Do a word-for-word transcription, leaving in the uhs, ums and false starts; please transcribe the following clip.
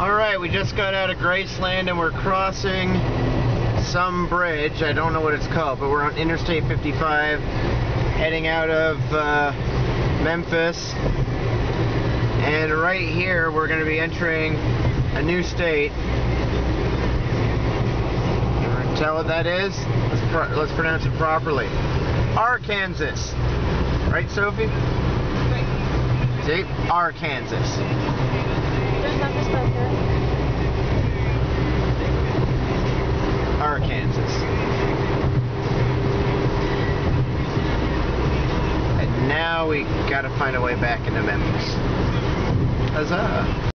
Alright, we just got out of Graceland and we're crossing some bridge. I don't know what it's called, but we're on Interstate fifty-five heading out of uh, Memphis. And right here we're going to be entering a new state. Tell what that is? Let's, pro let's pronounce it properly. Arkansas. Right, Sophie? Right. See? Arkansas. There's nothing special. Arkansas. And now we gotta find a way back into Memphis. Huzzah!